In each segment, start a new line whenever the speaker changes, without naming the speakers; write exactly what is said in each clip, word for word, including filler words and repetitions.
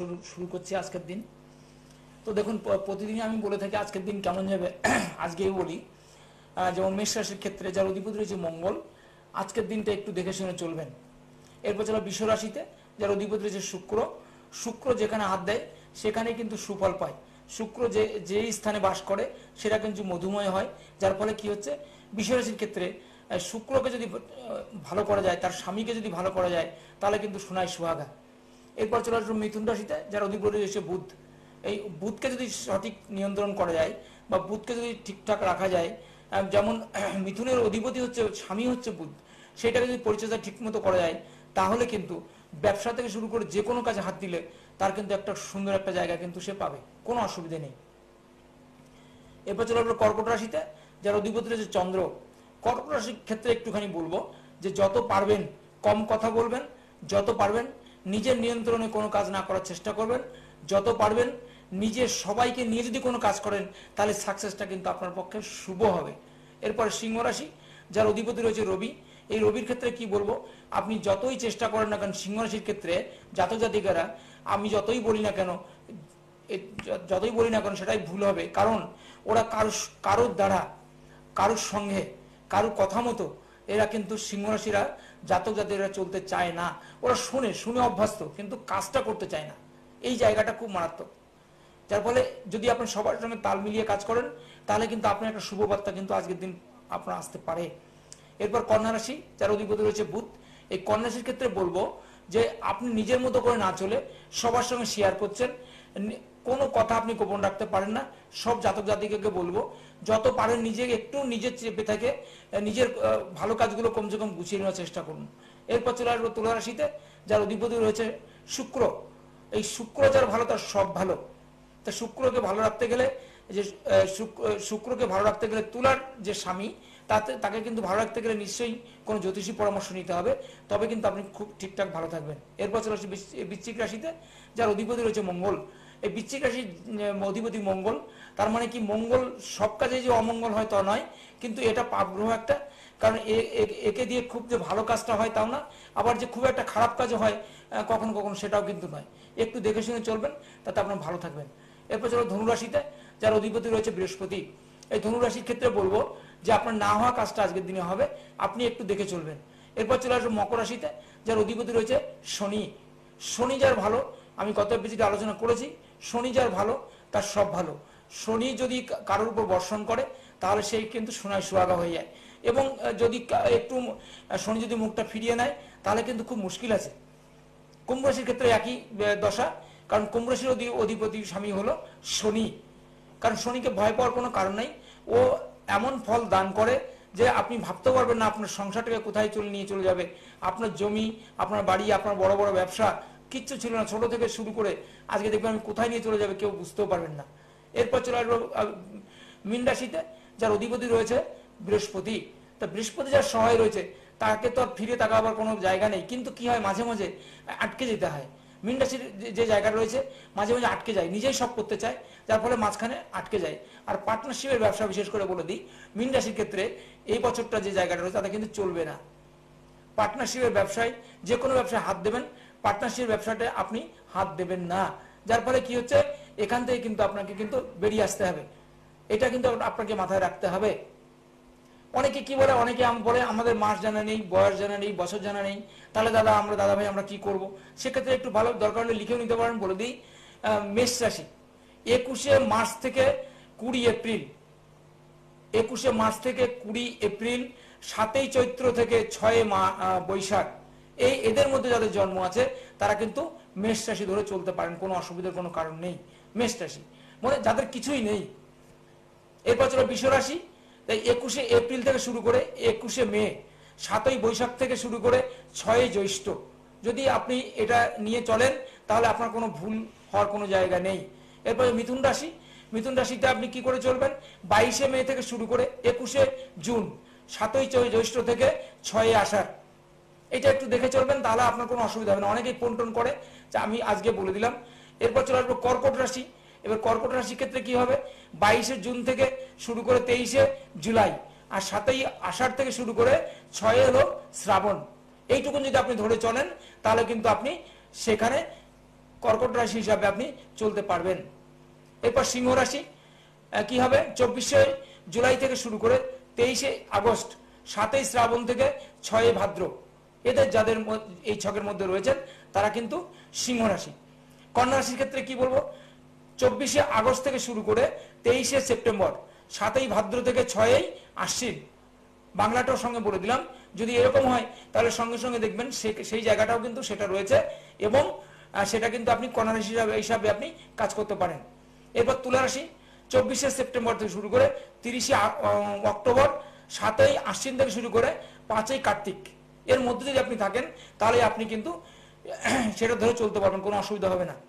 শুরু করছি আজকের দিন। তো দেখুন, প্রতিদিন আমি বলে থাকি আজকের দিন কেমন যাবে। আজকেই বলি, যেমন মেষ রাশির ক্ষেত্রে যার অধিপতি রয়েছে মঙ্গল, আজকের দিনটা একটু দেখে শুনে চলবেন। এরপর চলো বৃষ রাশিতে যার অধিপতি রয়েছে শুক্র। শুক্র যেখানে হাত দেয় সেখানে কিন্তু সুফল পায়। শুক্র যে যেই স্থানে বাস করে সেটা কিন্তু মধুময় হয়, যার ফলে কি হচ্ছে, বৃষ রাশির ক্ষেত্রে শুক্রকে যদি ভালো করা যায়, তার স্বামীকে যদি ভালো করা যায়, তাহলে কিন্তু সোনায় সুহাগা। এরপর চলে আসবে মিথুন রাশিতে যার অধিপতি রয়েছে বুধ। এই বুধকে যদি সঠিক নিয়ন্ত্রণ করা যায় বা বুধকে যদি ঠিকঠাক রাখা যায়, যেমন মিথুনের অধিপতি হচ্ছে স্বামী হচ্ছে বুধ, সেটাকে যদি পরিচর্যা ঠিকমতো করা যায়, তাহলে কিন্তু ব্যবসা থেকে শুরু করে যে কোনো কাজে হাত দিলে তার কিন্তু একটা সুন্দর একটা জায়গা কিন্তু সে পাবে, কোনো অসুবিধা নেই। এরপর চলে আসবে কর্কট রাশিতে যার অধিপতি রয়েছে চন্দ্র। কর্কট রাশির ক্ষেত্রে একটুখানি বলবো যে যত পারবেন কম কথা বলবেন, যত পারবেন নিজের নিয়ন্ত্রণে কোনো কাজ না করার চেষ্টা করবেন, যত পারবেন নিজের সবাইকে নিয়ে যদি কোনো কাজ করেন তাহলে সাকসেসটা কিন্তু আপনার পক্ষে শুভ হবে। এরপর সিংহ রাশি যার অধিপতি রয়েছে রবি। এই রবির ক্ষেত্রে কি বলবো, আপনি যতই চেষ্টা করেন না কেন সিংহ রাশির ক্ষেত্রে জাতক জাতিকারা, আমি যতই বলি না কেন যতই বলি না কেন সেটাই ভুল হবে, কারণ ওরা কারো কারোর দ্বারা, কারোর সঙ্গে, কারোর কথা মতো এরা কিন্তু সিংহ রাশিরা জাতক জাতিরা চলতে চায় না। ওরা শুনে শুনে অভ্যস্ত, কিন্তু কাজটা করতে চায় না। এই জায়গাটা খুব মারাত্মক, যার ফলে যদি আপনি সবার সঙ্গে তাল মিলিয়ে কাজ করেন তাহলে কিন্তু আপনার একটা শুভ বার্তা কিন্তু আজকের দিন আপনার আসতে পারে। এরপর কন্যা রাশি যার অধিপতি রয়েছে বুধ। এই কন্যা রাশির ক্ষেত্রে বলবো যে আপনি নিজের মতো করে না চলে সবার সঙ্গে শেয়ার করছেন, কোনো কথা আপনি গোপন রাখতে পারেন না। সব জাতক জাতিকাকে বলবো যত পারেন নিজেকে একটু নিজের চেপে থাকে নিজের ভালো কাজগুলো কমসে কম গুছিয়ে নেওয়ার চেষ্টা করুন। এরপর চলে আসবো তুলা রাশিতে যার অধিপতি রয়েছে শুক্র। এই শুক্র যার ভালো তার সব ভালো। তা শুক্রকে ভালো রাখতে গেলে যে শুক্রকে ভালো রাখতে গেলে তুলার যে স্বামী তাতে তাকে কিন্তু ভালো রাখতে গেলে নিশ্চয়ই কোনো জ্যোতিষী পরামর্শ নিতে হবে, তবে কিন্তু আপনি খুব ঠিকঠাক ভালো থাকবেন। এরপর চলে আসছে বৃশ্চিক রাশিতে যার অধিপতি রয়েছে মঙ্গল। এই বৃশ্চিক রাশির অধিপতি মঙ্গল, তার মানে কি মঙ্গল সব কাজে যে অমঙ্গল হয় তা নয়, কিন্তু এটা পাপ গ্রহ একটা, কারণ একে দিয়ে খুব যে ভালো কাজটা হয় তাও না, আবার যে খুব একটা খারাপ কাজও হয় কখনো কখনো সেটাও কিন্তু নয়। একটু দেখে শুনে চলবেন, তাতে আপনার ভালো থাকবেন। এরপর চলো ধনুরাশিতে যার অধিপতি রয়েছে বৃহস্পতি। এই ধনুরাশির ক্ষেত্রে বলবো যে আপনার না হওয়া কাজটা আজকের দিনে হবে, আপনি একটু দেখে চলবেন। এরপর চলে আসবে মকর রাশিতে যার অধিপতি রয়েছে শনি। শনি যার ভালো, আমি গত এপিসোডে আলোচনা করেছি, শনি যার ভালো তার সব ভালো। শনি যদি কারোর উপর বর্ষণ করে তাহলে সেই কিন্তু সোনায় সুহাগা হয়ে যায়, এবং যদি একটু শনি যদি মুখটা ফিরিয়ে নেয় তাহলে কিন্তু খুব মুশকিল আছে। কুম্ভ রাশির ক্ষেত্রে একই দশা, কারণ কুম্ভ রাশির অধিপতি স্বামী হলো শনি। কারণ শনিকে ভয় পাওয়ার কোনো কারণ নেই, ও এমন ফল দান করে যে আপনি ভাবতে পারবেন না আপনার সংসারটাকে কোথায় চলে নিয়ে চলে যাবে। আপনার জমি, আপনার বাড়ি, আপনার বড় বড় ব্যবসা কিচ্ছু ছিল না ছোট থেকে শুরু করে, আজকে দেখবেন আমি কোথায় নিয়ে চলে যাবে কেউ বুঝতেও পারবেন না। এরপর চলে আসবো মীন রাশিতে যার অধিপতি রয়েছে বৃহস্পতি। তা বৃহস্পতি যার সহায় রয়েছে তাকে তো আর ফিরে তাকাবার কোনো জায়গা নেই, কিন্তু কি হয় মাঝে মাঝে আটকে যেতে হয়। মীন রাশির যে জায়গা রয়েছে মাঝে মাঝে আটকে যায়, নিজেই সব করতে চায়, যার ফলে মাঝখানে আটকে যায়। আর পার্টনারশিপের ব্যবসা বিশেষ করে বলে দিই, মীন রাশির ক্ষেত্রে এই বছরটা যে জায়গাটা রয়েছে তাতে কিন্তু চলবে না। পার্টনারশিপের ব্যবসায় যে কোনো ব্যবসায় হাত দেবেন, পার্টনারশিপের ব্যবসাটা আপনি হাত দেবেন না, যার ফলে কি হচ্ছে এখান থেকে কিন্তু আপনাকে কিন্তু বেরিয়ে আসতে হবে। এটা কিন্তু আপনাকে মাথায় রাখতে হবে। অনেকে কি বলে, অনেকে বলে আমাদের মাস জানা নেই, বয়স জানা নেই, বছর জানা নেই, তাহলে দাদা আমরা দাদা ভাই আমরা কি করব? সেক্ষেত্রে একটু ভালো দরকার হলে লিখেও নিতে পারেন। বলে দিই, মেষ রাশি একুশে মার্চ থেকে কুড়ি এপ্রিল, একুশে মার্চ থেকে কুড়ি এপ্রিল, সাতই চৈত্র থেকে ছয় মা বৈশাখ, এই এদের মধ্যে যাদের জন্ম আছে তারা কিন্তু মেষ রাশি ধরে চলতে পারেন, কোনো অসুবিধার কোনো কারণ নেই। মেষ রাশি মানে যাদের কিছুই নেই। এরপর চলো বৃষ রাশি, তাই একুশে এপ্রিল থেকে শুরু করে একুশে মে, সাতই বৈশাখ থেকে শুরু করে ছয়ই জ্যৈষ্ঠ, যদি আপনি এটা নিয়ে চলেন তাহলে আপনার কোনো ভুল হওয়ার কোনো জায়গা নেই। এরপরে মিথুন রাশি, মিথুন রাশিতে আপনি কি করে চলবেন, বাইশে মে থেকে শুরু করে একুশে জুন, সাতই জ্যৈষ্ঠ থেকে ছয়ই আষাঢ়, এটা একটু দেখে চলবেন, তাহলে আপনার কোনো অসুবিধা হবে না। অনেকেই পন্টন করে, যা আমি আজকে বলে দিলাম। এরপর চলে আসবো কর্কট রাশি। এবার কর্কট রাশির ক্ষেত্রে কি হবে, বাইশে জুন থেকে শুরু করে তেইশে জুলাই, আর সাতই আষাঢ় থেকে শুরু করে ছয় হলো শ্রাবণ, এইটুকুন যদি আপনি ধরে চলেন তাহলে কিন্তু আপনি সেখানে কর্কট রাশি হিসাবে আপনি চলতে পারবেন। এরপর সিংহ রাশি কি হবে, চব্বিশে জুলাই থেকে শুরু করে তেইশে আগস্ট, সাতই শ্রাবণ থেকে ছয় ভাদ্র, এদের যাদের এই ছকের মধ্যে রয়েছেন তারা কিন্তু সিংহ রাশি। কন্যা রাশির ক্ষেত্রে কি বলবো, চব্বিশে আগস্ট থেকে শুরু করে তেইশে সেপ্টেম্বর, সাতই ভাদ্র থেকে ছয়ই আশ্বিন, বাংলাটাও সঙ্গে বলে দিলাম। যদি এরকম হয় তাহলে সঙ্গে সঙ্গে দেখবেন সেই জায়গাটাও কিন্তু সেটা রয়েছে এবং সেটা কিন্তু আপনি কন্যা রাশি হিসাবে আপনি কাজ করতে পারেন। এরপর তুলা রাশি চব্বিশে সেপ্টেম্বর থেকে শুরু করে তিরিশে অক্টোবর, সাতই আশ্বিন থেকে শুরু করে পাঁচই কার্তিক, এর মধ্যে যদি আপনি থাকেন তাহলে আপনি কিন্তু সেটা ধরে চলতে পারবেন, কোনো অসুবিধা হবে না।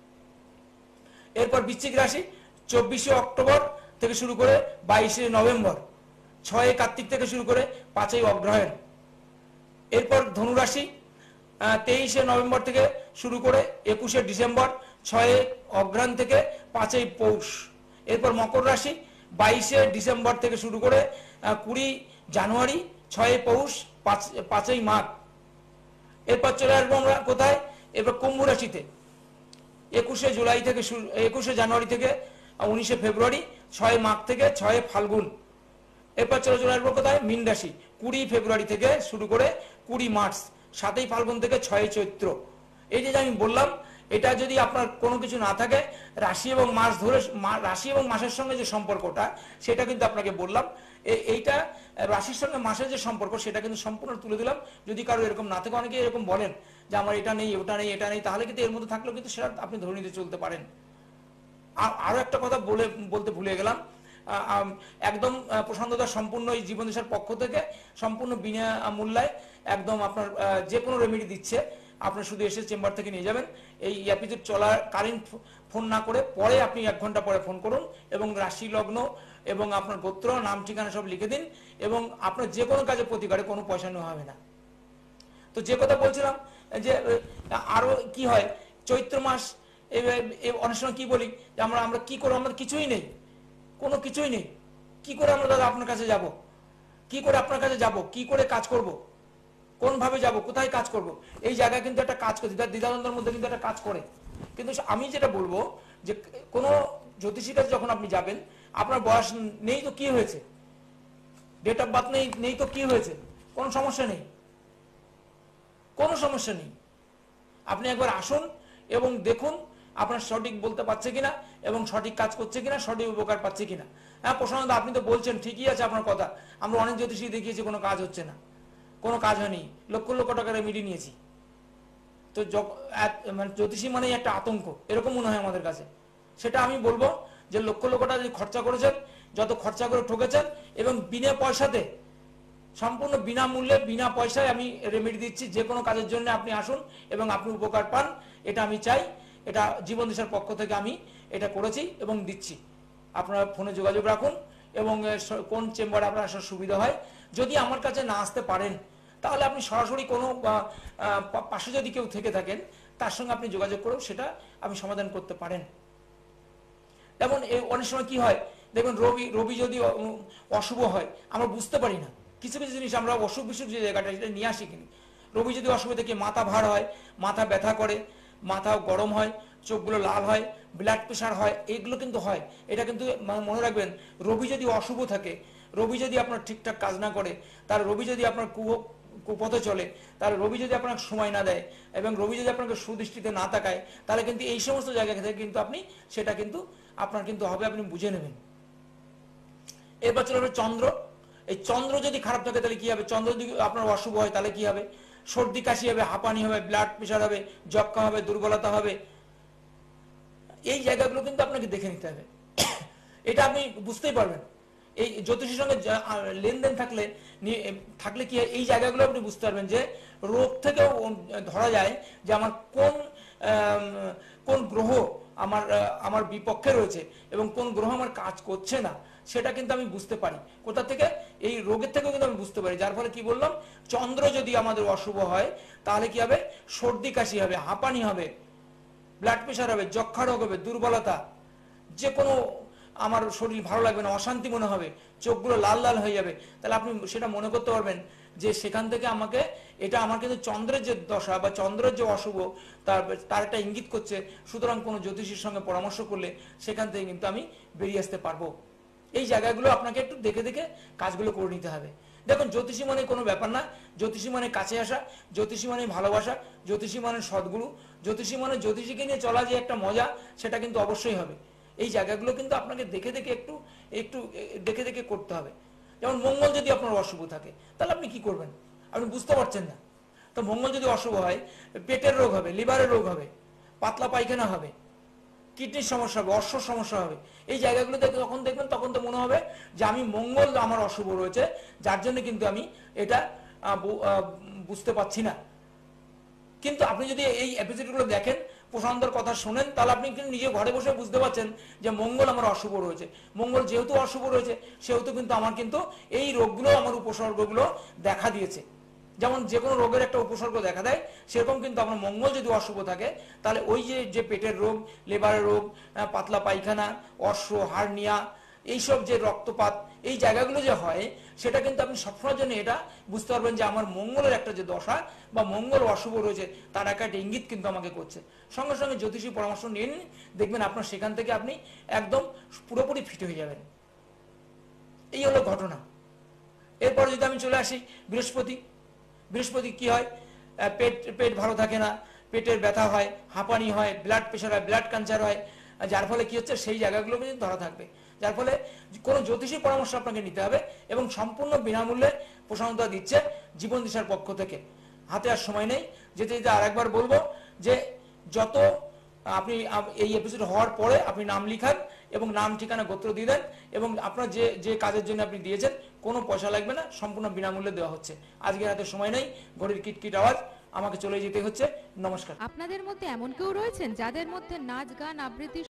এরপর বৃশ্চিক রাশি চব্বিশে অক্টোবর থেকে শুরু করে বাইশে নভেম্বর, ছয় কার্তিক থেকে শুরু করে পাঁচই অগ্রহায়ণ। এরপর ধনুরাশি তেইশে নভেম্বর থেকে শুরু করে একুশে ডিসেম্বর, ছয় অগ্রহায়ণ থেকে পাঁচই পৌষ। এরপর মকর রাশি বাইশে ডিসেম্বর থেকে শুরু করে কুড়ি জানুয়ারি, ছয় পৌষ, পাঁচ পাঁচই মাঘ। এরপর চলে আসবো আমরা কোথায়, এরপর কুম্ভ রাশিতে একুশে জুলাই থেকে শুরু একুশে জানুয়ারি থেকে উনিশে ফেব্রুয়ারি, ছয় মাঘ থেকে ছয় ফাল্গুন। এরপর চলে চলে আসবো কোথায়, মীন রাশি কুড়ি ফেব্রুয়ারি থেকে শুরু করে কুড়ি মার্চ, সাতই ফাল্গুন থেকে ছয় চৈত্র। এই যে আমি বললাম, এটা যদি আপনার কোনো কিছু না থাকে, রাশি এবং মাস ধরে রাশি এবং মাসের সঙ্গে যে সম্পর্কটা সেটা কিন্তু আপনাকে বললাম। এইটা রাশির সঙ্গে মাসের যে সম্পর্ক সেটা কিন্তু সম্পূর্ণ তুলে দিলাম। যদি কারো এরকম না থাকে, অনেকে এরকম বলেন যে আমার এটা নেই, ওটা নেই, এটা নেই, তাহলে কিন্তু এর মধ্যে থাকলেও কিন্তু সেটা আপনি ধরে নিতে চলতে পারেন। আর আরো একটা কথা বলে বলতে ভুলে গেলাম, একদম প্রশান্তদার সম্পূর্ণ এই জীবন দিশার পক্ষ থেকে সম্পূর্ণ বিনা মূল্যে একদম আপনার যে কোনো রেমেডি দিচ্ছে, আপনার শুধু এসে চেম্বার থেকে নিয়ে যাবেন। এই এপিসোড চলাকালীন ফোন না করে পরে আপনি এক ঘন্টা পরে ফোন করুন এবং রাশি লগ্ন এবং আপনার গোত্র, নাম, ঠিকানা সব লিখে দিন এবং আপনার যে কোনো কাজে প্রতিকারে কোনো পয়সা নেওয়া হবে না। তো যে কথা বলছিলাম যে আরো কি হয়, চৈত্র মাস অনেক সময় কি বলি যে আমরা আমরা কি করবো, আমাদের কিছুই নেই, কোনো কিছুই নেই, কি করে আমরা দাদা আপনার কাছে যাব, কি করে আপনার কাছে যাব, কি করে কাজ করব, কোন ভাবে যাব, কোথায় কাজ করব, এই জায়গায় কিন্তু একটা কাজ করে, দ্বিধাদ্বন্দ্বের মধ্যে কিন্তু একটা কাজ করে। কিন্তু আমি যেটা বলবো যে কোনো জ্যোতিষীর কাছে যখন আপনি যাবেন, আপনার বয়স নেই তো কি হয়েছে, ডেট অফ বার্থ নেই নেই তো কি হয়েছে, কোনো সমস্যা নেই, কোনো সমস্যা নেই। আপনি একবার আসুন এবং দেখুন আপনার সঠিক বলতে পারছে কিনা এবং সঠিক কাজ করছে কিনা, সঠিক উপকার পাচ্ছে কিনা। হ্যাঁ প্রশান্ত, আপনি তো বলছেন ঠিকই আছে আপনার কথা, আমরা অনেক জ্যোতিষী দেখিয়েছি, কোনো কাজ হচ্ছে না, কোনো কাজ হয়নি, লক্ষ লক্ষ টাকা রেমেডি নিয়েছি। তো মানে জ্যোতিষী মানে একটা আতঙ্ক এরকম মনে হয় আমাদের কাছে। সেটা আমি বলবো যে লক্ষ লক্ষ টাকা যদি খরচা করেছেন, যত খরচা করে ঠকেছেন এবং বিনা পয়সাতে, সম্পূর্ণ বিনামূল্যে বিনা পয়সায় আমি রেমেডি দিচ্ছি। যে কোনো কাজের জন্য আপনি আসুন এবং আপনি উপকার পান, এটা আমি চাই। এটা জীবন দিশার পক্ষ থেকে আমি এটা করেছি এবং দিচ্ছি। আপনারা ফোনে যোগাযোগ রাখুন এবং কোন চেম্বারে আপনার আসার সুবিধা হয়। যদি আমার কাছে না আসতে পারেন তাহলে আপনি সরাসরি কোনো পাশে যদি কেউ থেকে থাকেন তার সঙ্গে আপনি যোগাযোগ করেও সেটা আপনি সমাধান করতে পারেন। যেমন অনেক সময় কি হয় দেখবেন, রবি রবি যদি অশুভ হয় আমরা বুঝতে পারি না, কিছু কিছু জিনিস আমরা অসুখ বিসুখ যে জায়গাটা সেটা নিয়ে আসি কিনি। রবি যদি অশুভ থেকে মাথা ভার হয়, মাথা ব্যথা করে, মাথা গরম হয়, চোখগুলো লাল হয়, ব্লাড প্রেশার হয়, এইগুলো কিন্তু হয়। এটা কিন্তু মনে রাখবেন, রবি যদি অশুভ থাকে, রবি যদি আপনার ঠিকঠাক কাজ না করে, তার রবি যদি আপনার কু কুপথে চলে, তাহলে রবি যদি আপনাকে সময় না দেয় এবং রবি যদি আপনাকে সুদৃষ্টিতে না তাকায়, তাহলে কিন্তু এই সমস্ত জায়গা থেকে কিন্তু আপনি সেটা কিন্তু আপনার কিন্তু হবে, আপনি বুঝে নেবেন। এরপর চলে হবে চন্দ্র। এই চন্দ্র যদি খারাপ থাকে তাহলে কি হবে, চন্দ্র যদি আপনার অশুভ হয় তাহলে কি হবে, সর্দি কাশি হবে, হাঁপানি হবে, ব্লাড প্রেশার হবে, যক্ষা হবে, দুর্বলতা হবে। এই জায়গাগুলো কিন্তু আপনাকে দেখে নিতে হবে, এটা আপনি বুঝতেই পারবেন। এই জ্যোতিষীর সঙ্গে লেনদেন থাকলে থাকলে কি এই জায়গাগুলো আপনি বুঝতে পারবেন যে রোগ থেকেও ধরা যায় যে আমার কোন কোন গ্রহ আমার আমার বিপক্ষে রয়েছে এবং কোন গ্রহ আমার কাজ করছে না, সেটা কিন্তু আমি বুঝতে পারি। কোথা থেকে, এই রোগের থেকেও কিন্তু আমি বুঝতে পারি। যার ফলে কি বললাম, চন্দ্র যদি আমাদের অশুভ হয় তাহলে কি হবে, সর্দি কাশি হবে, হাঁপানি হবে, ব্লাড প্রেশার হবে, যক্ষা রোগ হবে, দুর্বলতা, যে কোনো আমার শরীর ভালো লাগবে না, অশান্তি মনে হবে, চোখগুলো লাল লাল হয়ে যাবে। তাহলে আপনি সেটা মনে করতে পারবেন যে সেখান থেকে আমাকে এটা আমার কিন্তু চন্দ্রের যে দশা বা চন্দ্রের যে অশুভ তার তার একটা ইঙ্গিত করছে, সুতরাং কোনো জ্যোতিষীর সঙ্গে পরামর্শ করলে সেখান থেকে কিন্তু আমি বেরিয়ে আসতে পারবো। এই জায়গাগুলো আপনাকে একটু দেখে দেখে কাজগুলো করে নিতে হবে। দেখুন, জ্যোতিষী মানে কোনো ব্যাপার না, জ্যোতিষী মানে কাছে আসা, জ্যোতিষী মানে ভালোবাসা, জ্যোতিষী মানে সদ্গুরু, জ্যোতিষী মানে জ্যোতিষীকে নিয়ে চলা যে একটা মজা, সেটা কিন্তু অবশ্যই হবে। এই জায়গাগুলো কিন্তু আপনাকে দেখে দেখে একটু একটু দেখে দেখে করতে হবে। যেমন মঙ্গল যদি আপনার অশুভ থাকে তাহলে আপনি কি করবেন, আপনি বুঝতে পারছেন না। তো মঙ্গল যদি অশুভ হয়, পেটের রোগ হবে, লিভারের রোগ হবে, পাতলা পায়খানা হবে, কিডনির সমস্যা হবে, অশ্বর সমস্যা হবে। এই জায়গাগুলোতে যখন দেখবেন তখন তো মনে হবে যে আমি মঙ্গল আমার অশুভ রয়েছে, যার জন্য কিন্তু আমি এটা বুঝতে পারছি না। কিন্তু আপনি যদি এই এপিসোডগুলো দেখেন, প্রশান্তর কথা শোনেন, তাহলে আপনি কিন্তু নিজে ঘরে বসে বুঝতে পারছেন যে মঙ্গল আমার অশুভ রয়েছে। মঙ্গল যেহেতু অশুভ রয়েছে সেহেতু কিন্তু আমার কিন্তু এই রোগগুলো, আমার উপসর্গগুলো দেখা দিয়েছে। যেমন যে কোনো রোগের একটা উপসর্গ দেখা দেয়, সেরকম কিন্তু আপনার মঙ্গল যদি অশুভ থাকে তাহলে ওই যে যে পেটের রোগ, লিভারের রোগ, পাতলা পায়খানা, অশ্ব, হার্নিয়া, এইসব যে রক্তপাত, এই জায়গাগুলো যে হয়, সেটা কিন্তু আপনি সবসময়ের জন্য এটা বুঝতে পারবেন যে আমার মঙ্গলের একটা যে দশা বা মঙ্গল অশুভ রয়েছে, তার একটা ইঙ্গিত কিন্তু আমাকে করছে। সঙ্গে সঙ্গে জ্যোতিষী পরামর্শ নিন, দেখবেন আপনার সেখান থেকে আপনি একদম পুরোপুরি ফিট হয়ে যাবেন। এই হলো ঘটনা। এরপর যদি আমি চলে আসি বৃহস্পতি, বৃহস্পতি কি হয়, পেট পেট ভালো থাকে না, পেটের ব্যথা হয়, হাঁপানি হয়, ব্লাড প্রেশার হয়, ব্লাড ক্যান্সার হয়, যার ফলে কি হচ্ছে সেই জায়গাগুলো কিন্তু ধরা থাকবে। যার ফলে কোনো জ্যোতিষী পরামর্শ আপনাকে নিতে হবে এবং সম্পূর্ণ বিনামূল্যে প্রশান্তদা দিচ্ছে জীবন দিশার পক্ষ থেকে। হাতে আর সময় নেই, যেতে যেতে আর একবার বলবো যে যত আপনি এই এপিসোড হওয়ার পরে আপনি নাম লিখান এবং নাম, ঠিকানা, গোত্র দিয়ে দেন এবং আপনার যে যে কাজের জন্য আপনি দিয়েছেন কোনো পয়সা লাগবে না, সম্পূর্ণ বিনামূল্যে দেওয়া হচ্ছে। আজকে রাতে সময় নেই, ঘড়ির কিটকিট আওয়াজ, আমাকে চলে যেতে হচ্ছে। নমস্কার।
আপনাদের মধ্যে এমন কেউ রয়েছেন যাদের মধ্যে নাচ, গান, আবৃত্তি